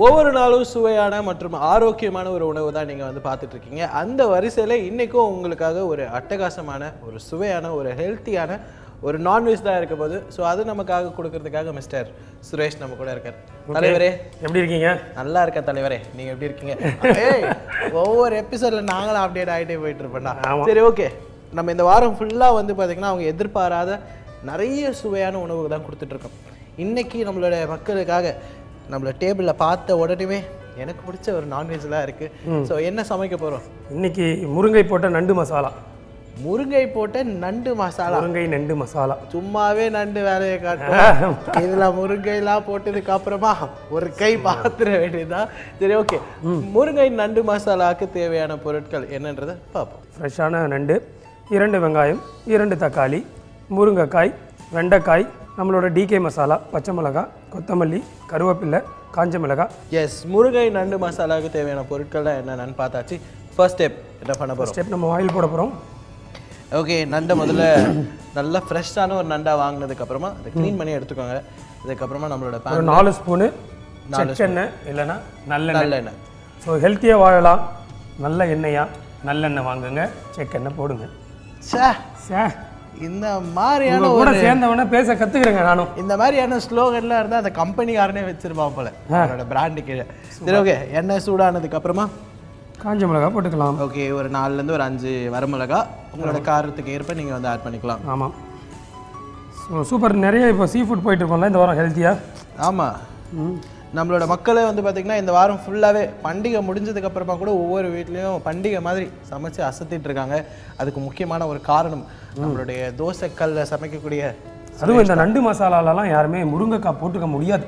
ஒவ்வொரு நாளும் சுவையான மற்றும் ஆரோக்கியமான ஒரு உணவு தான் நீங்கள் வந்து பார்த்துட்டு இருக்கீங்க. அந்த வரிசையில் இன்றைக்கும் உங்களுக்காக ஒரு அட்டகாசமான ஒரு சுவையான ஒரு ஹெல்த்தியான ஒரு நான்வெஜ் தான் இருக்க போது. ஸோ அது நமக்காக கொடுக்கறதுக்காக மிஸ்டர் சுரேஷ் நம்ம கூட இருக்கார். தலைவரே எப்படி இருக்கீங்க? நல்லா இருக்க தலைவரே, நீங்கள் எப்படி இருக்கீங்க? ஒவ்வொரு எபிசோடில் நாங்களும் அப்டேட் ஆகிட்டே போயிட்டு இருப்போம்டா. சரி, ஓகே. நம்ம இந்த வாரம் ஃபுல்லாக வந்து பார்த்திங்கன்னா அவங்க எதிர்பாராத நிறைய சுவையான உணவு தான் கொடுத்துட்ருக்கோம். இன்றைக்கி நம்மளோட மக்களுக்காக நம்மள டேபிளில் பார்த்த உடனே எனக்கு பிடிச்ச ஒரு நான்வெஜ்லாம் இருக்குது. ஸோ என்ன சமைக்க போகிறோம் இன்னைக்கு? முருங்கை போட்ட நண்டு மசாலா. முருங்கை போட்ட நண்டு மசாலா? முருங்கை நண்டு மசாலா. சும்மாவே நண்டு வேலையை காட்டும். இதில் முருங்கைலாம் போட்டதுக்கு அப்புறமா ஒரு கை பாத்திர வேண்டியதுதான். சரி, ஓகே. முருங்கை நண்டு மசாலாவுக்கு தேவையான பொருட்கள் என்னன்றதை பார்ப்போம். ஃப்ரெஷ்ஷான நண்டு, 2 வெங்காயம், 2 தக்காளி, முருங்கைக்காய், வெண்டைக்காய், நம்மளோட டிகே மசாலா, பச்சை மிளகாய், கொத்தமல்லி, கருவேப்பிலை, காஞ்ச மிளகாய். எஸ், முருங்கை நண்டு மசாலாவுக்கு தேவையான பொருட்கள்லாம் என்னென்னு பார்த்தாச்சு. ஃபர்ஸ்ட் ஸ்டெப் என்ன பண்ண போகிறோம்? ஸ்டெப் நம்ம ஆயில் போட போகிறோம். ஓகே, நண்டை முதல்ல நல்லா ஃப்ரெஷ்ஷான ஒரு நண்டை வாங்கினதுக்கப்புறமா அதை க்ளீன் பண்ணி எடுத்துக்கோங்க. அதுக்கப்புறமா நம்மளோட ஒரு 4 ஸ்பூனு செக்கெண்ணெய் இல்லைன்னா நல்லெண்ணெய். ஸோ ஹெல்த்தியாக வாழலாம். நல்ல எண்ணெயா நல்லெண்ணெய் வாங்குங்க, செக்கெண்ணெய் போடுங்க. சே, இந்த மாதிரியான கூட சேர்ந்தவன பேச கற்றுக்குறேங்க நானும். இந்த மாதிரியான ஸ்லோகன்லாம் இருந்தால் அந்த கம்பெனிக்காரனே வச்சிருப்பான் போல, அவரோட பிராண்டு கீழே. சரி, ஓகே. எண்ணெய் சூடானதுக்கு அப்புறமா காஞ்ச மிளகா போட்டுக்கலாம். ஓகே, ஒரு 4லேருந்து ஒரு 5 வரமிளகா உங்களோட காரத்துக்கு ஏற்ப நீங்கள் வந்து ஆட் பண்ணிக்கலாம். ஆமாம். So super. நிறைய இப்போ சீ ஃபுட் போயிட்டு இருக்கோம்ல இந்த வாரம் ஹெல்த்தியாக. ஆமாம், நம்மளோட மக்களே வந்து பார்த்திங்கன்னா இந்த வாரம் ஃபுல்லாகவே பண்டிகை முடிஞ்சதுக்கப்புறமா கூட ஒவ்வொரு வீட்லேயும் பண்டிகை மாதிரி சமைச்சு அசத்திட்டு இருக்காங்க. அதுக்கு முக்கியமான ஒரு காரணம் நம்மளுடைய தோசைக்கல்ல சமைக்கக்கூடிய, அதுவும் இந்த நண்டு மசாலாலலாம் யாருமே முருங்கைக்காய் போட்டுக்க முடியாது.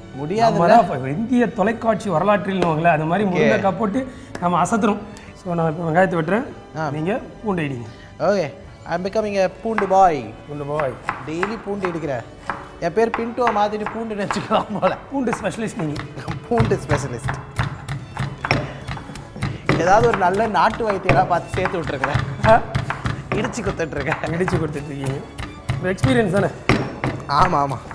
இந்திய தொலைக்காட்சி வரலாற்றில் அது மாதிரி முருங்கைக்காய் போட்டு நம்ம அசத்துறோம். ஸோ நான் இப்போ வெங்காயத்தை வெட்டுறேன், நீங்கள் பூண்டு இடிங்க. Okay, I am becoming a பூண்டு பாய். பூண்டு பாய். டெய்லி பூண்டு இடிக்கிறேன். என் பேர் பின்ட்டுவை மாதிரி பூண்டு நினச்சிக்கலாம் போல. பூண்டு ஸ்பெஷலிஸ்ட் நீங்கள். பூண்டு ஸ்பெஷலிஸ்ட். ஏதாவது ஒரு நல்ல நாட்டு வைத்தியராக பார்த்து சேர்த்து விட்ருக்குறேன். இடிச்சு கொடுத்துட்ருக்கேன். இடிச்சு கொடுத்துட்ருக்கீங்க. ஒரு எக்ஸ்பீரியன்ஸ் தானே? ஆமாம் ஆமாம்.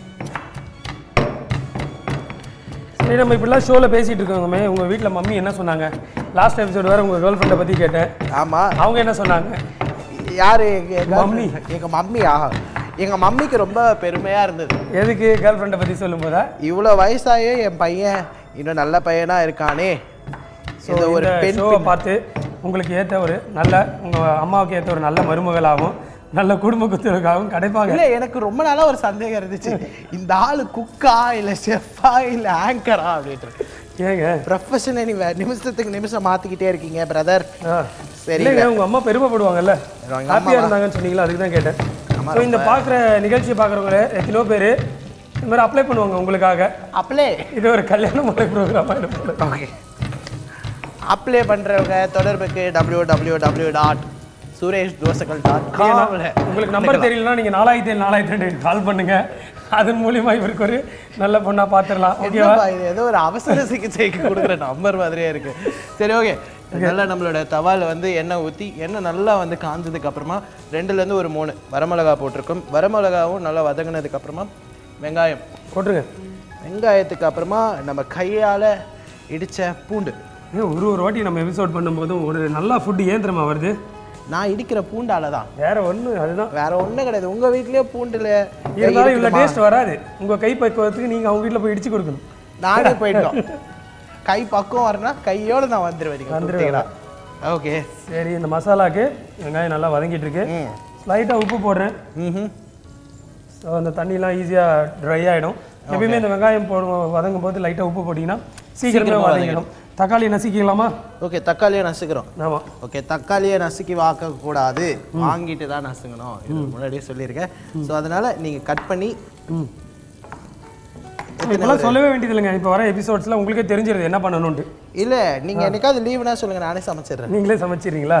சரி, நம்ம இப்படிலாம் ஷோவில் பேசிகிட்டு இருக்கோங்கமே. உங்கள் வீட்டில் மம்மி என்ன சொன்னாங்க? லாஸ்ட் எபிசோடு வேறு உங்கள் கேர்ள் ஃப்ரெண்டை பற்றி கேட்டேன். ஆமாம், அவங்க என்ன சொன்னாங்க? யார்? மம்மி. எங்கள் மம்மியா? எங்கள் மம்மிக்கு ரொம்ப பெருமையாக இருந்தது. எதுக்கு? கேர்ள் ஃப்ரெண்டை பற்றி சொல்லும் போதா? இவ்வளோ வயசாயே என் பையன் இன்னும் நல்ல பையனாக இருக்கானே. ஸோ ஒரு ஷோவை பார்த்து உங்களுக்கு ஏற்ற ஒரு நல்ல, உங்கள் அம்மாவுக்கு ஏற்ற ஒரு நல்ல மருமகளாகவும் நல்ல குடும்ப குத்துக்காகவும் கிடைப்பாங்க. இல்லை, எனக்கு ரொம்ப நாளாக ஒரு சந்தேகம் இருந்துச்சு, இந்த ஆள் குக்கா இல்லை ஷெஃபா இல்லை ஆங்கரா அப்படின்ட்டு. ஏங்க ப்ரொஃபஷனை நீ நிமிஷத்துக்கு நிமிஷம் மாற்றிக்கிட்டே இருக்கீங்க பிரதர். சரி, உங்கள் அம்மா பெருமைப்படுவாங்க, ஹாப்பியாக இருந்தாங்கன்னு சொன்னீங்களா? அதுக்கு தான் கேட்டேன். ஸோ இந்த பார்க்குற நிகழ்ச்சியை பார்க்குறவங்க எத்தனையோ பேர் இந்த மாதிரி அப்ளை பண்ணுவாங்க உங்களுக்காக. அப்ளை? இது ஒரு கல்யாண முறை ப்ரோக்ராமாக இருக்கும். ஓகே, அப்ளை பண்ணுறவங்க தொடர்புக்கு www.sureshdosekal.com. உங்களுக்கு நம்பர் தெரியலன்னா நீங்கள் 4007 கால் பண்ணுங்கள். அதன் மூலியமாக இவருக்கு ஒரு நல்ல பொண்ணாக பார்த்துடலாம். ஓகேவா? இது ஏதோ ஒரு அவசர சிகிச்சைக்கு கொடுக்குற நம்பர் மாதிரியே இருக்குது. சரி, ஓகே. நல்லா நம்மளோட தவாவில் வந்து எண்ணெய் ஊற்றி எண்ணெய் நல்லா வந்து காஞ்சதுக்கு அப்புறமா 2லேருந்து ஒரு 3 வரமிளகா போட்டிருக்கோம். வரமிளகாவும் நல்லா வதங்கினதுக்கப்புறமா வெங்காயம் போட்டுருங்க. வெங்காயத்துக்கு அப்புறமா நம்ம கையால் இடித்த பூண்டு. ஒரு வாட்டி நம்ம எபிசோட் பண்ணும்போதும் ஒரு நல்லா ஃபுட்டு ஏன் தெரியுமா வருது? நான் இடிக்கிற பூண்டால தான். வேற ஒன்று, அதுதான், வேற ஒன்றும் கிடையாது. உங்கள் வீட்லேயே பூண்டில் இருந்தாலும் இவ்வளோ டேஸ்ட் வராது. உங்கள் கை பக்குவத்துக்கு நீங்கள் அவங்க வீட்டில் போய் இடிச்சு கொடுக்கணும். நானே போயிட்டோம். கை பக்குவம் வரனா கையோடு நான் வந்துடுவேன். ஓகே, சரி. இந்த மசாலாவுக்கு வெங்காயம் நல்லா வதங்கிட்டு இருக்கு. லைட்டாக உப்பு போடுறேன். ஸோ அந்த தண்ணிலாம் ஈஸியாக ட்ரை ஆகிடும். எப்பயுமே இந்த வெங்காயம் வதங்கும் போது லைட்டாக உப்பு போட்டிங்கன்னா சீக்கிரமே வதங்கிடும். தக்காளியை நசுக்கிக்கலாமா? ஓகே, தக்காளியை நசுக்கிறோம். ஆமாம். ஓகே, தக்காளியை நசுக்கி வாக்கக்கூடாது, வாங்கிட்டு தான் நசுக்கணும். இது முன்னாடியே சொல்லியிருக்கேன். ஸோ அதனால் நீங்கள் கட் பண்ணி இதெல்லாம் சொல்லவே வேண்டியது இல்லைங்க. இப்போ வர எபிசோட்ஸில் உங்களுக்கே தெரிஞ்சிருது என்ன பண்ணணும்ட்டு. இல்லை, நீங்கள் என்னைக்காவது லீவுனா சொல்லுங்கள், நானே சமைச்சிடுறேன். நீங்களே சமைச்சிடுறீங்களா?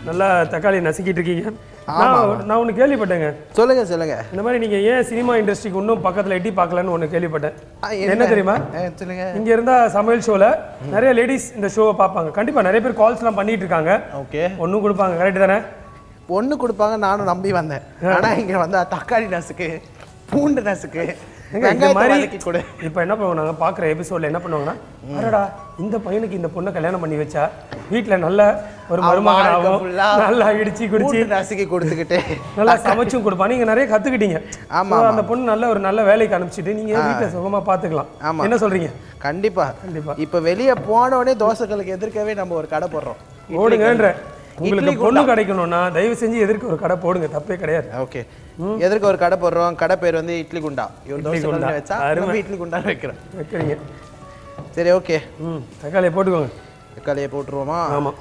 நல்லா தக்காளி நசுக்கிட்டு இருக்கீங்க. நான் ஒன்று கேள்விப்பட்டேங்க. சொல்லுங்க. இந்த மாதிரி நீங்க ஏன் சினிமா இண்டஸ்ட்ரிக்கு இன்னும் பக்கத்துல எட்டி பார்க்கலன்னு ஒன்று கேள்விப்பட்டேன். என்ன தெரியுமா? சொல்லுங்க. இங்க இருந்தா சமையல் ஷோல நிறைய லேடிஸ் இந்த ஷோவை பார்ப்பாங்க. கண்டிப்பா நிறைய பேர் கால்ஸ்லாம் பண்ணிட்டு இருக்காங்க. ஓகே. ஒன்றும் கொடுப்பாங்க, கரெக்ட் தானே? ஒன்று கொடுப்பாங்க, நானும் நம்பி வந்தேன். ஆனா இங்க வந்து தக்காளி நசுக்கு, பூண்டு நசுக்கு, இப்போ என்ன பண்ணுவாங்க பார்க்குற எபிசோட்ல என்ன பண்ணுவாங்கன்னா, அடடா இந்த பையனுக்கு இந்த பொண்ணை கல்யாணம் பண்ணி வச்சா வீட்டில் நல்ல ஒரு மருமகனாகவும் நல்லா இடிச்சு குடிச்சு நசுக்கி கொடுத்துக்கிட்டு நல்லா சமைச்சும் கொடுப்பா. நீங்கள் நிறைய கற்றுக்கிட்டீங்க. ஆமாம், அந்த பொண்ணு நல்ல வேலைக்கு அனுப்பிச்சிட்டு நீங்கள் வீட்டில் சுகமாக பார்த்துக்கலாம். ஆமாம், என்ன சொல்கிறீங்க? கண்டிப்பா. இப்போ வெளியே போனோடனே தோசைகளுக்கு எதிர்க்கவே நம்ம ஒரு கடை போடுறோம். ஓடுங்கன்ற உங்களுக்கு பொண்ணு கிடைக்கணும்னா தயவு செஞ்சு எதிர்க்க ஒரு கடை போடுங்க, தப்பே கிடையாது. ஓகே, எதிர்க்க ஒரு கடை போடுறோம். கடை பேர் வந்து இட்லி குண்டா. வச்சா இட்லி குண்டா வைக்கிறீங்க. சரி, ஓகே. தக்காளியை போட்டுக்கோங்க. தக்காளியை போட்டுருவோமா? ஆமாம்.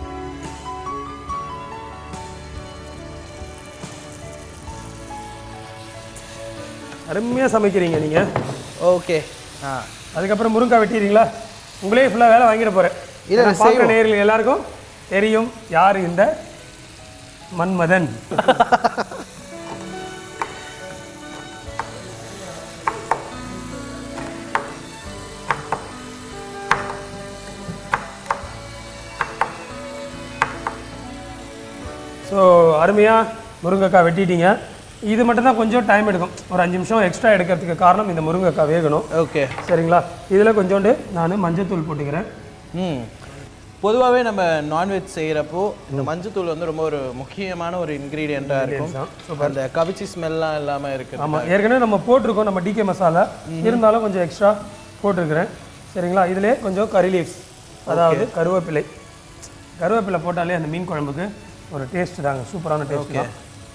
அருமையாக சமைக்கிறீங்க நீங்கள். ஓகே. அதுக்கப்புறம் முருங்காய் வெட்டிடுறீங்களா? உங்களே ஃபுல்லாக வேலை வாங்கிட போகிறேன். இதை பார்க்குற நேயர்கள் எல்லாருக்கும் தெரியும் யார் இந்த மன்மதன். ஸோ அருமையாக முருங்கைக்காய் வெட்டிட்டீங்க. இது மட்டும் தான் கொஞ்சம் டைம் எடுக்கும். ஒரு 5 நிமிஷம் எக்ஸ்ட்ரா எடுக்கிறதுக்கு காரணம் இந்த முருங்கைக்காய் வேகணும். ஓகே, சரிங்களா? இதில் கொஞ்சோண்டு நான் மஞ்சத்தூள் போட்டுக்கிறேன். பொதுவாகவே நம்ம நான்வெஜ் செய்கிறப்போ இந்த மஞ்சத்தூள் வந்து ரொம்ப ஒரு முக்கியமான ஒரு இன்க்ரீடியண்ட்டாக இருக்கும். அந்த கவிச்சி ஸ்மெல்லாம் இல்லாமல் இருக்குது. ஆமாம், ஏற்கனவே நம்ம போட்டிருக்கோம் நம்ம டிகே மசாலா, இருந்தாலும் கொஞ்சம் எக்ஸ்ட்ரா போட்டிருக்கிறேன். சரிங்களா? இதிலே கொஞ்சம் கறி லீவ்ஸ், அதாவது கருவேப்பிலை போட்டாலே அந்த மீன் குழம்புக்கு ஒரு டேஸ்ட் தாங்க, சூப்பரான டேஸ்ட் தான்.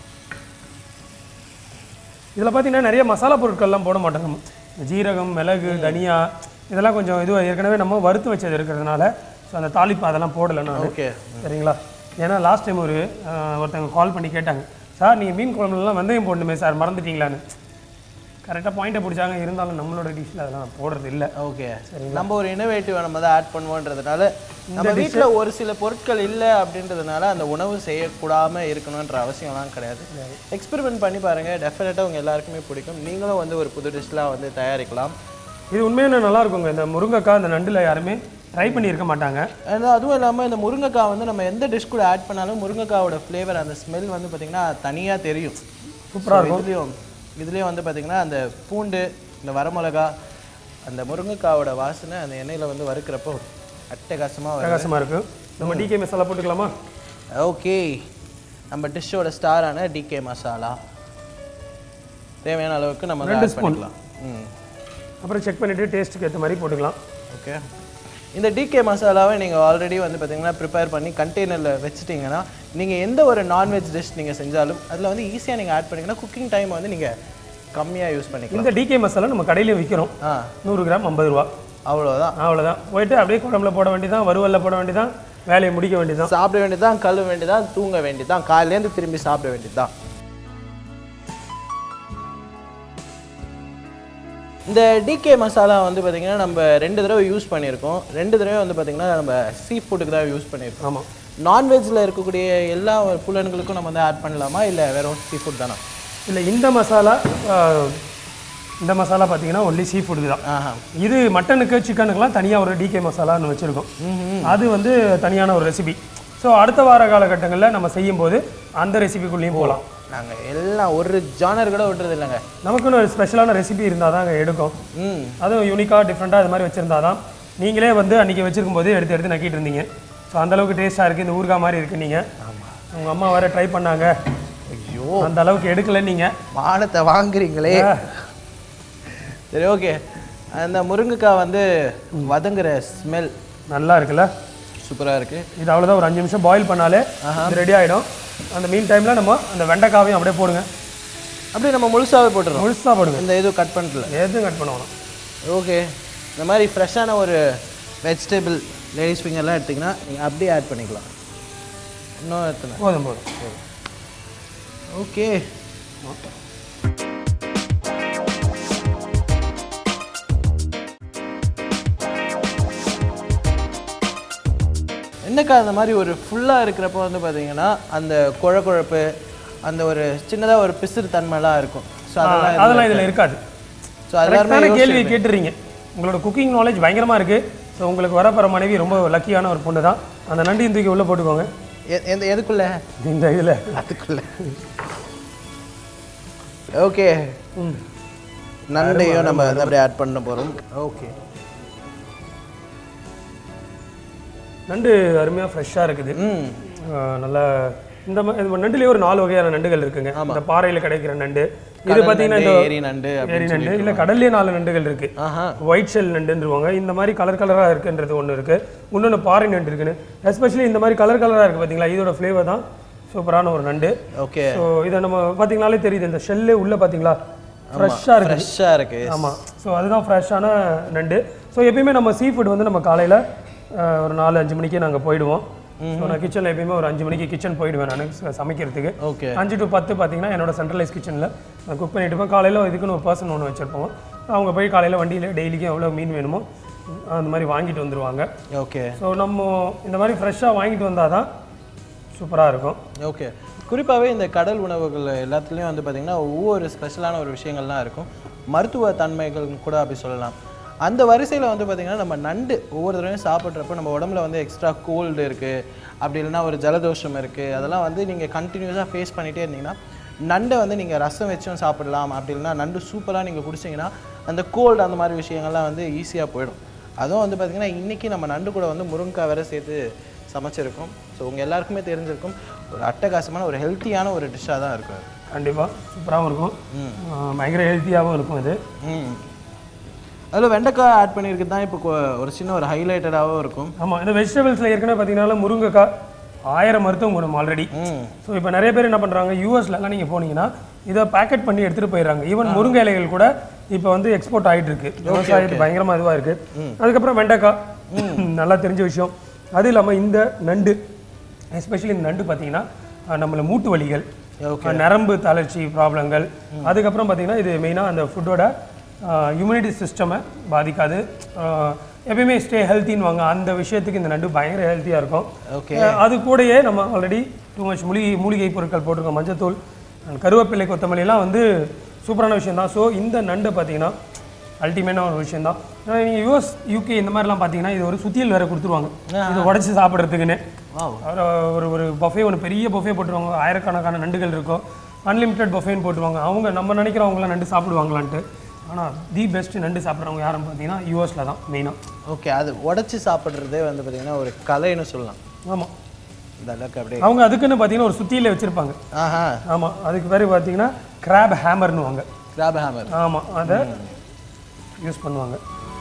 இதில் பார்த்தீங்கன்னா நிறைய மசாலா பொருட்கள்லாம் போட மாட்டாங்க. ஜீரகம், மிளகு, தனியா இதெல்லாம் கொஞ்சம் இதுவாக ஏற்கனவே நம்ம வறுத்து வச்சது இருக்கிறதுனால ஸோ அந்த தாளிப்பு அதெல்லாம் போடலை நான். ஓகே, சரிங்களா? ஏன்னா லாஸ்ட் டைம் ஒருத்தவங்க கால் பண்ணி கேட்டாங்க, சார் நீங்கள் மீன் குழம்புலாம் வெந்தயம் போடணுமே சார், மறந்துட்டீங்களான்னு. கரெக்டாக பாயிண்ட்டை பிடிச்சாங்க, இருந்தாலும் நம்மளோட டிஷ்ஷில் அதெல்லாம் போடுறது இல்லை. ஓகே, சரி. நம்ம ஒரு இனோவேட்டிவ் நம்ம தான் ஆட் பண்ணுவோன்றதுனால நம்ம வீட்டில் ஒரு சில பொருட்கள் இல்லை அப்படின்றதுனால அந்த உணவு செய்யக்கூடாமல் இருக்கணுன்ற அவசியம்லாம் கிடையாது. எக்ஸ்பெரிமெண்ட் பண்ணி பாருங்கள், டெஃபினட்டாக உங்கள் எல்லாருக்குமே பிடிக்கும். நீங்களும் வந்து ஒரு புது டிஷ்லாம் வந்து தயாரிக்கலாம். இது உண்மையான நல்லா இருக்குங்க. இந்த முருங்கைக்காய் இந்த நண்டில் யாருமே ட்ரை பண்ணியிருக்க மாட்டாங்க. அதுவும் இல்லாமல் இந்த முருங்கைக்காய் வந்து நம்ம எந்த டிஷ் கூட ஆட் பண்ணாலும் முருங்கைக்காவோட ஃப்ளேவர், அந்த ஸ்மெல் வந்து பார்த்திங்கன்னா தனியாக தெரியும். சூப்பராக இருக்கும். இதுலேயும் வந்து பார்த்திங்கன்னா அந்த பூண்டு, இந்த வரமிளகா, அந்த முருங்கைக்காவோட வாசனை அந்த எண்ணெயில் வந்து வறுக்கிறப்போ அட்டகாசமாக இருக்கும். நம்ம டிகே மசாலா போட்டுக்கலாமா? ஓகே, நம்ம டிஷ்ஷோட ஸ்டாரான டிகே மசாலா தேவையான அளவுக்கு நம்ம 2 ஸ்பூன். அப்புறம் செக் பண்ணிவிட்டு டேஸ்ட்டுக்கு ஏற்ற மாதிரி போட்டுக்கலாம். ஓகே, இந்த டிகே மசாலாவை நீங்கள் ஆல்ரெடி வந்து பார்த்திங்கன்னா ப்ரிப்பேர் பண்ணி கண்டெய்னரில் வச்சுட்டிங்கன்னா நீங்கள் எந்த ஒரு நான்வெஜ் டிஷ் நீங்கள் செஞ்சாலும் அதில் வந்து ஈஸியாக நீங்கள் ஆட் பண்ணிங்கன்னா குக்கிங் டைம் வந்து நீங்கள் கம்மியாக யூஸ் பண்ணிக்கலாம். இந்த டிகே மசாலா நம்ம கடையிலையும் விற்கிறோம். 100 கிராம் 50 ரூபா. அவ்வளோதான். போயிட்டு அப்படியே குழம்புல போட வேண்டியதான், வறுவலில் போட வேண்டியதான், வேலையை முடிக்க வேண்டியதான், சாப்பிட வேண்டியதான், கழுவ வேண்டியதான், தூங்க வேண்டியதான், காலையிலேருந்து திரும்பி சாப்பிட வேண்டியதுதான். இந்த டிகே மசாலா வந்து பார்த்திங்கன்னா நம்ம 2 தடவை யூஸ் பண்ணியிருக்கோம். 2 தடவை வந்து பார்த்திங்கன்னா நம்ம சீ ஃபுட்டுக்கு தான் யூஸ் பண்ணியிருக்கோம். ஆமாம். நான்வெஜ்ஜில் இருக்கக்கூடிய எல்லா புலன்களுக்கும் நம்ம வந்து ஆட் பண்ணலாமா, இல்லை வெறும் சீ ஃபுட் தானா? இல்லை, இந்த மசாலா பார்த்தீங்கன்னா ஒன்லி சீ ஃபுட்டுக்கு தான். இது மட்டனுக்கு, சிக்கனுக்குலாம் தனியாக ஒரு டிகே மசாலான்னு வச்சுருக்கோம். அது வந்து தனியான ஒரு ரெசிபி. ஸோ அடுத்த வார காலகட்டங்களில் நம்ம செய்யும்போது அந்த ரெசிபிக்குள்ளேயும் போகலாம். நாங்கள் எல்லாம் ஒரு ஜானர் கூட விட்டுறது இல்லைங்க. நமக்குன்னு ஒரு ஸ்பெஷலான ரெசிபி இருந்தால் தான் எடுக்கும். அதுவும் யூனிக்காக டிஃப்ரெண்ட்டாக அது மாதிரி வச்சுருந்தா தான். நீங்களே வந்து அன்றைக்கி வச்சுருக்கும் போது எடுத்து நக்கிட்டு இருந்தீங்க. ஸோ அந்தளவுக்கு டேஸ்ட்டாக இருக்குது. இந்த ஊறுகாய் மாதிரி இருக்குது. நீங்கள் உங்கள் அம்மா வேறு ட்ரை பண்ணாங்க. ஐயோ, அந்த அளவுக்கு எடுக்கலை. நீங்கள் மானத்தை வாங்குறீங்களே. சரி, ஓகே. அந்த முருங்கைக்காய் வந்து வதங்குற ஸ்மெல் நல்லா இருக்குல்ல? சூப்பராக இருக்குது. இது அவ்வளோதான். ஒரு 5 நிமிஷம் பாயில் பண்ணாலே ரெடி ஆகிடும். அந்த மீன் டைமில் நம்ம அந்த வெண்டைக்காவையும் அப்படியே போடுங்க. அப்படியே நம்ம முழுசாகவே போட்டுருவோம். முழுசாக போடுங்க. இந்த எதுவும் கட் பண்ணல, எதுவும் கட் பண்ணணும். ஓகே, இந்த மாதிரி ஃப்ரெஷ்ஷான ஒரு வெஜிடபிள் லேடிஸ் ஃபிங்கர்லாம் எடுத்திங்கன்னா நீங்கள் அப்படியே ஆட் பண்ணிக்கலாம். இன்னும் எத்தனை போதும். ஓகே, வெண்டைக்காய் அந்த மாதிரி ஒரு ஃபுல்லாக இருக்கிறப்போ வந்து பார்த்தீங்கன்னா அந்த குழப்பு அந்த ஒரு சின்னதாக ஒரு பிசுறு தன்மைலாம் இருக்கும். ஸோ அதெல்லாம் இதில் இருக்காது. ஸோ அதெல்லாமே கேள்வி கேட்டுறீங்க. உங்களோட குக்கிங் நாலேஜ் பயங்கரமாக இருக்குது. ஸோ உங்களுக்கு வரப்போகிற மனைவி ரொம்ப லக்கியான ஒரு பொண்ணு தான். அந்த நண்டு தூக்கி உள்ளே போட்டுக்கோங்க. எதுக்குள்ள? இந்த இதில் அதுக்குள்ள. ஓகே, நண்டையும் நம்ம அப்படியே ஆட் பண்ண போகிறோம். ஓகே, நண்டு அருமையாக ஃப்ரெஷ்ஷாக இருக்குது. நல்லா இந்த நண்டுலேயே ஒரு 4 வகையான நண்டுகள் இருக்குங்க. இந்த பாறையில் கிடைக்கிற நண்டு, இது பார்த்தீங்கன்னா இந்த ஏரி நண்டு இல்லை கடல்லே 4 நண்டுகள் இருக்கு. ஒயிட் ஷெல் நண்டுன்றுவாங்க. இந்த மாதிரி கலர் கலராக இருக்குன்றது ஒன்று இருக்கு. இன்னொன்று பாறை நண்டு இருக்குன்னு. எஸ்பெஷலி இந்த மாதிரி கலர் கலராக இருக்குது பார்த்தீங்களா, இதோட ஃப்ளேவர் தான் சூப்பரான ஒரு நண்டு. ஓகே, ஸோ இதை நம்ம பார்த்தீங்கனாலே தெரியுது. இந்த ஷெல்லே உள்ள பார்த்தீங்களா ஃப்ரெஷ்ஷாக இருக்கு. ஆமாம், ஸோ அதுதான் ஃப்ரெஷ்ஷான நண்டு. ஸோ எப்பயுமே நம்ம சீ ஃபுட் வந்து நம்ம காலையில் ஒரு 4-5 மணிக்கே நாங்கள் போயிடுவோம். ஸோ நான் கிச்சனில் எப்பயுமே ஒரு 5 மணிக்கு கிச்சன் போயிடுவேன் நான் சமைக்கிறதுக்கு. ஓகே, 5 to 10 பார்த்தீங்கன்னா என்னோட சென்ட்ரலைஸ் கிச்சனில் நான் குக் பண்ணிட்டு இருப்பேன். காலையில் இதுக்குன்னு ஒரு பர்சன் ஒன்று வச்சுருப்போம். அவங்க போய் காலையில் வண்டியில் டெய்லிக்கும் எவ்வளோ மீன் வேணுமோ அந்த மாதிரி வாங்கிட்டு வந்துடுவாங்க. ஓகே, ஸோ நம்ம இந்த மாதிரி ஃப்ரெஷ்ஷாக வாங்கிட்டு வந்தால் தான் சூப்பராக இருக்கும். ஓகே, குறிப்பாகவே இந்த கடல் உணவுகள் எல்லாத்துலேயும் வந்து பார்த்திங்கன்னா ஒவ்வொரு ஸ்பெஷலான ஒரு விஷயங்கள்லாம் இருக்கும். மருத்துவ தன்மைகள் கூட அப்படி சொல்லலாம். அந்த வரிசையில் வந்து பார்த்திங்கன்னா நம்ம நண்டு ஒவ்வொரு தடவையும் சாப்பிட்றப்போ நம்ம உடம்புல வந்து எக்ஸ்ட்ரா கோல்டு இருக்குது, அப்படி இல்லைன்னா ஒரு ஜலதோஷம் இருக்குது, அதெல்லாம் வந்து நீங்கள் கண்டினியூஸாக ஃபேஸ் பண்ணிகிட்டே இருந்தீங்கன்னா நண்டை வந்து நீங்கள் ரசம் வச்சும் சாப்பிடலாம். அப்படி இல்லைன்னா நண்டு சூப்பராக நீங்கள் குடிச்சிங்கன்னா அந்த கோல்டு அந்த மாதிரி விஷயங்கள்லாம் வந்து ஈஸியாக போயிடும். அதுவும் வந்து பார்த்திங்கன்னா இன்றைக்கி நம்ம நண்டு கூட வந்து முருங்கைக்காய் வேறு சேர்த்து சமைச்சிருக்கோம். ஸோ உங்கள் எல்லாருக்குமே தெரிஞ்சிருக்கும், ஒரு அட்டகாசமான ஒரு ஹெல்த்தியான ஒரு டிஷ்ஷாக தான் இருக்கும். கண்டிப்பாக சூப்பராகவும் இருக்கும், பயங்கர ஹெல்த்தியாகவும் இருக்கும் இது. அதில் வெண்டைக்காய் ஆட் பண்ணியிருக்கு தான் இப்போ ஒரு சின்ன ஒரு ஹைலைட்டடாகவும் இருக்கும். ஆமாம், இந்த வெஜிடபிள்ஸில் ஏற்கனவே பார்த்தீங்கன்னா முருங்கைக்காய் 1000 மருத்துவம் குணம் ஆல்ரெடி. ஸோ இப்போ நிறைய பேர் என்ன பண்ணுறாங்க, யூஎஸ்லலாம் நீங்கள் போனீங்கன்னா இதை பேக்கெட் பண்ணி எடுத்துகிட்டு போயிடுறாங்க. ஈவன் முருங்கை இலைகள் கூட இப்போ வந்து எக்ஸ்போர்ட் ஆகிட்டு இருக்கு. விவசாயத்துக்கு பயங்கரமாக இதுவாக இருக்குது. அதுக்கப்புறம் வெண்டைக்காய் நல்லா தெரிஞ்ச விஷயம். அது இல்லாமல் இந்த நண்டு, எஸ்பெஷலி இந்த நண்டு பார்த்தீங்கன்னா நம்மளை மூட்டு வலிகள், நரம்பு தளர்ச்சி ப்ராப்ளங்கள், அதுக்கப்புறம் பார்த்தீங்கன்னா இது மெயினாக அந்த ஃபுட்டோட இம்யூனிட்டி சிஸ்டமை பாதிக்காது. எப்பயுமே ஸ்டே ஹெல்த்தின்னு வாங்க, அந்த விஷயத்துக்கு இந்த நண்டு பயங்கர ஹெல்த்தியாக இருக்கும். ஓகே, அது கூடயே நம்ம ஆல்ரெடி டூ மச் மூலிகை பொருட்கள் போட்டிருக்கோம். மஞ்சத்தூள், கருவேப்பிலை, கொத்தமல்லிலாம் வந்து சூப்பரான விஷயம் தான். ஸோ இந்த நண்டை பார்த்தீங்கன்னா அல்டிமேட்டான ஒரு விஷயம் தான். நீங்கள் யூஎஸ் யூகே இந்த மாதிரிலாம் பார்த்தீங்கன்னா இது ஒரு சுத்தியல் வேறு கொடுத்துருவாங்க இதை உடச்சி சாப்பிட்றதுக்குன்னு. ஒரு பஃபே, ஒன்று பெரிய பஃபே போட்டுருவாங்க, ஆயிரக்கணக்கான நண்டுகள் இருக்கும். அன்லிமிட்டட் பஃபேன்னு போட்டுருவாங்க. அவங்க நம்ம நினைக்கிறவங்களாம் நண்டு சாப்பிடுவாங்களான்ட்டு. ஆனால் தி பெஸ்ட் நண்டு சாப்பிட்றவங்க யாருன்னு பார்த்தீங்கன்னா யூஎஸில் தான் மெயினாக. ஓகே, அது உடச்சி சாப்பிட்றதே வந்து பார்த்தீங்கன்னா ஒரு கலைன்னு சொல்லலாம். ஆமாம், இந்த அளவுக்கு அப்படியே அவங்க அதுக்குன்னு பார்த்தீங்கன்னா ஒரு சுத்தியில் வச்சுருப்பாங்க. ஆமாம், அதுக்கு பேர் பார்த்தீங்கன்னா கிராப் ஹேமர்னு வாங்க. கிராப் ஹேமர், ஆமாம், அதை யூஸ் பண்ணுவாங்க.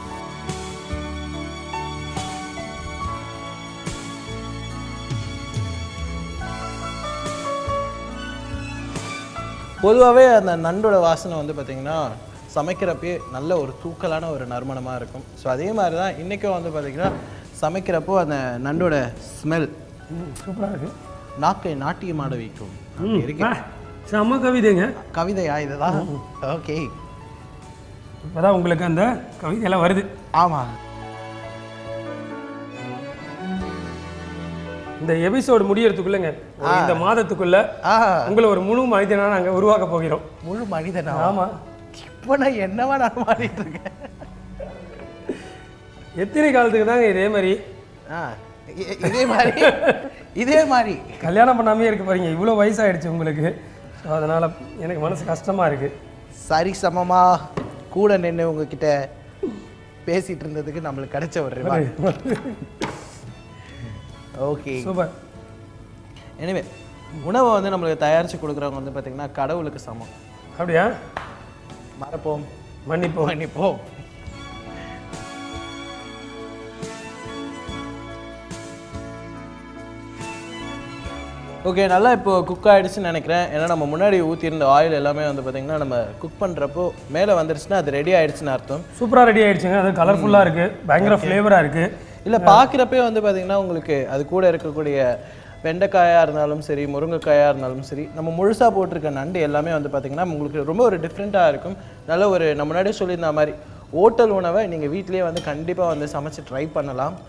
பொதுவாகவே அந்த நண்டோட வாசனை வந்து பார்த்திங்கன்னா சமைக்கிறப்பே நல்ல ஒரு தூக்கலான ஒரு நறுமணமாக இருக்கும். ஸோ அதே மாதிரி தான் இன்றைக்கும் வந்து பார்த்திங்கன்னா சமைக்கிறப்போ அந்த நண்டோட ஸ்மெல் சூப்பராக இருக்குது, நாக்கை நாட்டியம் ஆட வைக்கும். செம்ம கவிதைங்க. கவிதையா இதுதான்? ஓகே, இப்போதான் உங்களுக்கு அந்த கவிதையெல்லாம் வருது. ஆமாம், இந்த எபிசோடு முடியறதுக்குள்ளங்க இந்த மாதத்துக்குள்ள உங்களை ஒரு முழு மனிதனா நாங்கள் உருவாக்க போகிறோம். முழு மனிதனா? ஆமாம். இப்போ நான் என்னவா நான் மாறிட்டு இருக்கேன். எத்தனை காலத்துக்கு தாங்க இதே மாதிரி இதே மாதிரி கல்யாணம் பண்ணாமே இருக்க போறீங்க? இவ்வளோ வயசாகிடுச்சு உங்களுக்கு. ஸோ அதனால் எனக்கு மனசு கஷ்டமாக இருக்குது. சரி சமமாக கூட நின்று உங்ககிட்ட பேசிகிட்டு இருந்ததுக்கு நம்மளுக்கு கிடைச்ச ஒரு ரிவார்டு. Okay, super. எனிவே உணவை வந்து நம்மளுக்கு தயாரித்து கொடுக்குறவங்க வந்து பார்த்திங்கன்னா கடவுளுக்கு சமம். அப்படியா? மறப்போம், மன்னிப்போம், மன்னிப்போம். ஓகே, நல்லா இப்போ குக் ஆகிடுச்சுன்னு நினைக்கிறேன். ஏன்னா நம்ம முன்னாடி ஊற்றிருந்த ஆயில் எல்லாமே வந்து பார்த்திங்கன்னா நம்ம குக் பண்ணுறப்போ மேலே வந்துருச்சுன்னா அது ரெடி ஆகிடுச்சுன்னு அர்த்தம். சூப்பராக ரெடி ஆகிடுச்சுங்க. அது கலர்ஃபுல்லாக இருக்குது, பயங்கர ஃப்ளேவராக இருக்குது. இல்லை, பார்க்குறப்பே வந்து பார்த்திங்கன்னா உங்களுக்கு அது கூட இருக்கக்கூடிய வெண்டைக்காயாக இருந்தாலும் சரி, முருங்கைக்காயாக இருந்தாலும் சரி, நம்ம முழுசாக போட்டிருக்க நண்டு எல்லாமே வந்து பார்த்திங்கன்னா உங்களுக்கு ரொம்ப ஒரு டிஃப்ரெண்ட்டாக இருக்கும். நல்ல ஒரு நம்ம முன்னாடியே சொல்லியிருந்த மாதிரி ஹோட்டல் உணவை நீங்கள் வீட்டிலேயே வந்து கண்டிப்பாக வந்து சமைச்சு ட்ரை பண்ணலாம்.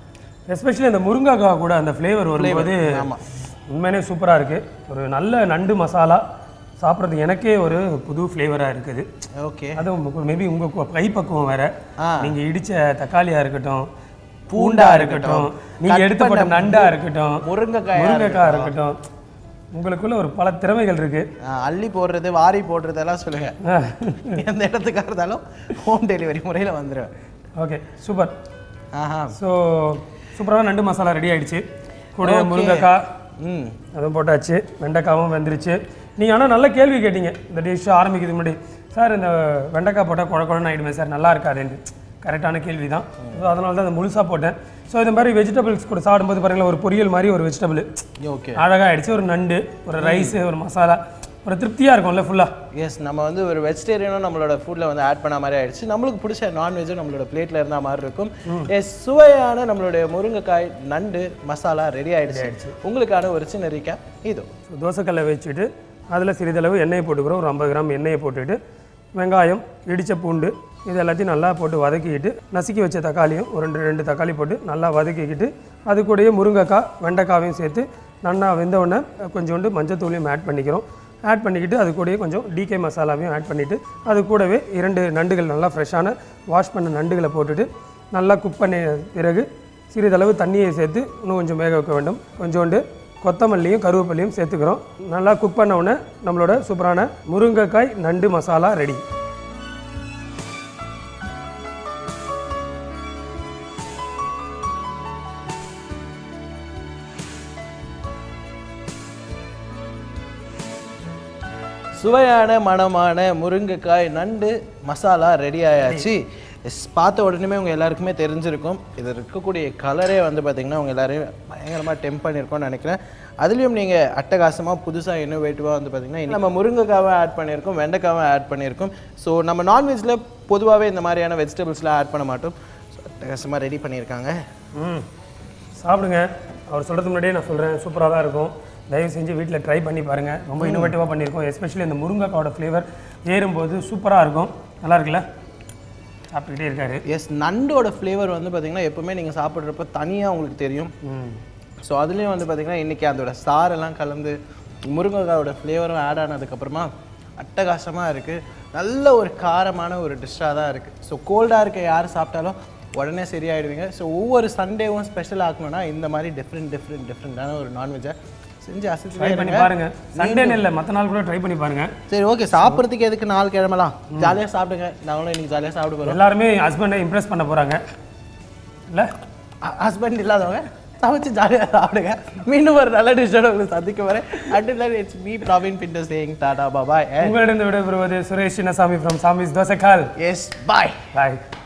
எஸ்பெஷலி அந்த முருங்கைக்காய் கூட அந்த ஃப்ளேவர் வரும்போது உண்மையிலே சூப்பராக இருக்குது. ஒரு நல்ல நண்டு மசாலா சாப்பிட்றது எனக்கே ஒரு புது ஃப்ளேவராக இருக்குது. ஓகே, அதுவும் மேபி உங்கள் கைப்பக்குவம் வேறு. நீங்கள் இடித்த தக்காளியாக இருக்கட்டும், பூண்டாக இருக்கட்டும், நீங்கள் எடுத்துப்பட்ட நண்டாக இருக்கட்டும், முருங்கைக்காய் இருக்கட்டும், உங்களுக்குள்ள ஒரு பல திறமைகள் இருக்குது. அள்ளி போடுறது, வாரி போடுறதெல்லாம் சொல்லுங்கள். எந்த இடத்துக்காக இருந்தாலும் ஹோம் டெலிவரி முறையில் வந்துடுவேன். Okay, super. ஸோ சூப்பரான நண்டு மசாலா ரெடி ஆகிடுச்சு. கூட முருங்கைக்காய் அதுவும் போட்டாச்சு, வெண்டைக்காவும் வெந்துருச்சு. நீங்கள் ஆனால் நல்ல கேள்வி கேட்டீங்க இந்த டிஷ் ஆரம்பிக்கிறதுக்கு முன்னாடி. சார் இந்த வெண்டைக்காய் போட்டால் குழக்குழன்னு ஆகிடுமே சார், நல்லா இருக்காதுன்னு. கரெக்டான கேள்வி தான். ஸோ அதனால தான் அந்த முழுசாக போட்டேன். ஸோ இந்த மாதிரி வெஜிடபிள்ஸ் கூட சாப்பிடும்போது பாருங்களேன், ஒரு பொரியல் மாதிரி ஒரு வெஜிடபிள் அழகாக ஆகிடுச்சு. ஒரு நண்டு, ஒரு ரைஸு, ஒரு மசாலா, ஒரு திருப்தியாக இருக்கும்ல ஃபுல்லாக. எஸ், நம்ம வந்து ஒரு வெஜிடேரியனும் நம்மளோட ஃபுட்டில் வந்து ஆட் பண்ண மாதிரி ஆகிடுச்சு. நம்மளுக்கு பிடிச்ச நான்வெஜ்ஜும் நம்மளோட பிளேட்டில் இருந்த மாதிரி இருக்கும். எஸ், சுவையான நம்மளுடைய முருங்கைக்காய் நண்டு மசாலா ரெடி ஆகிடுச்சு. உங்களுக்கான ஒரு சின்ன ரீகேப் இதோ. தோசைக்கல்லை வச்சுட்டு அதில் சிறிதளவு எண்ணெயை போட்டுக்கிறோம். ஒரு 50 கிராம் எண்ணெயை போட்டுக்கிட்டு வெங்காயம், இடித்த பூண்டு இது எல்லாத்தையும் நல்லா போட்டு வதக்கிக்கிட்டு, நசுக்கி வச்ச தக்காளியும் ஒரு 2 தக்காளி போட்டு நல்லா வதக்கிக்கிட்டு, அது கூடயே முருங்கைக்காய் வெண்டைக்காவையும் சேர்த்து நல்லா வெந்தவுடனே கொஞ்சோண்டு மஞ்சத்தூளையும் ஆட் பண்ணிக்கிறோம். ஆட் பண்ணிக்கிட்டு அது கூடயே கொஞ்சம் டிகே மசாலாவையும் ஆட் பண்ணிவிட்டு, அது கூடவே 2 நண்டுகள் நல்லா ஃப்ரெஷ்ஷான வாஷ் பண்ண நண்டுகளை போட்டுட்டு நல்லா குக் பண்ண பிறகு சிறிதளவு தண்ணியை சேர்த்து இன்னும் கொஞ்சம் வேக வைக்க வேண்டும். கொஞ்சோண்டு கொத்தமல்லியும் கருவேப்பிலையும் சேர்த்துக்கிறோம். நல்லா குக் பண்ண உடனே நம்மளோட சூப்பரான முருங்கைக்காய் நண்டு மசாலா ரெடி. சுவையான மணமான முருங்கைக்காய் நண்டு மசாலா ரெடி ஆயாச்சு. பார்த்த உடனே உங்கள் எல்லாருக்குமே தெரிஞ்சிருக்கும். இது இருக்கக்கூடிய கலரே வந்து பார்த்திங்கன்னா உங்கள் எல்லாரையும் பயங்கரமாக டெம்ப் பண்ணியிருக்கோம்னு நினைக்கிறேன். அதுலேயும் நீங்கள் அட்டகாசமாக புதுசாக இன்னோவேட்டிவாக வந்து பார்த்திங்கன்னா நம்ம முருங்கைக்காவை ஆட் பண்ணியிருக்கோம், வெண்டைக்காவை ஆட் பண்ணியிருக்கோம். ஸோ நம்ம நான்வெஜ்ஜில் பொதுவாகவே இந்த மாதிரியான வெஜிடபிள்ஸ்லாம் ஆட் பண்ண மாட்டோம். ஸோ அட்டகாசமாக ரெடி பண்ணியிருக்காங்க. சாப்பிடுங்க. அவர் சொல்கிறதுக்கு முன்னாடியே நான் சொல்கிறேன், சூப்பராக தான் இருக்கும். தயவு செஞ்சு வீட்டில் ட்ரை பண்ணி பாருங்கள். ரொம்ப இன்னோவேட்டிவாக பண்ணியிருக்கோம். எஸ்பெஷலி இந்த முருங்கைக்காவோட ஃப்ளேவர் ஏறும்போது சூப்பராக இருக்கும். நல்லா இருக்குல்ல? சாப்பிட்டுக்கிட்டே இருக்காரு. எஸ், நண்டோட ஃப்ளேவர் வந்து பார்த்திங்கன்னா எப்போவுமே நீங்கள் சாப்பிட்றப்ப தனியாக உங்களுக்கு தெரியும். ஸோ அதுலேயும் வந்து பார்த்திங்கன்னா இன்றைக்கி அதோட சாரெல்லாம் கலந்து முருங்கைக்காவோட ஃப்ளேவரும் ஆட் ஆனதுக்கப்புறமா அட்டகாசமாக இருக்குது. நல்ல ஒரு காரமான ஒரு டிஷ்ஷாக தான் இருக்குது. ஸோ கோல்டாக இருக்க யார் சாப்பிட்டாலும் உடனே சரியாயிடுவீங்க. ஸோ ஒவ்வொரு சண்டேவும் ஸ்பெஷல் ஆக்கணும்னா இந்த மாதிரி டிஃப்ரெண்ட்டான ஒரு நான்வெஜ்ஜை செஞ்சு அசைச்சு ட்ரை பண்ணி பாருங்க. சண்டேன்னு இல்லை, மற்ற நாள் கூட ட்ரை பண்ணி பாருங்க. சரி, ஓகே. சாப்பிட்றதுக்கு எதுக்கு நாள் கிழமெல்லாம் ஜாலியாக சாப்பிடுங்க. நாங்களும் இன்னைக்கு ஜாலியாக சாப்பிட போகிறோம். எல்லாருமே ஹஸ்பண்டை இம்ப்ரெஸ் பண்ண போகிறாங்க இல்லை? ஹஸ்பண்ட் இல்லாதவங்க சமைச்சு ஜாலியாக சாப்பிடுங்க. மீண்டும் ஒரு நல்ல டிஷ்ஷோட உங்களுக்கு சந்திக்க வரேன். Until then, it's me, Praveen Pinto saying tata, bye bye. உங்களிடம் விடைபெறுவது Suresh Chinnasamy from சாமிஸ் தோசைக்கால். Yes, bye. Bye.